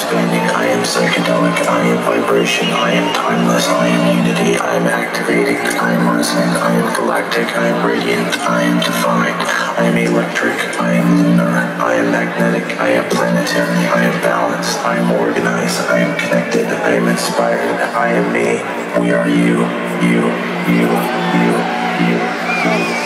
expanding, I am psychedelic, I am vibration, I am timeless, I am unity, I am activating, I am resonant, I am galactic, I am radiant, I am defined, I am electric, I am lunar, I am magnetic, I am planetary, I am balanced, I am organized, I am connected, I am inspired, I am me, we are you, you, you, you, you, you.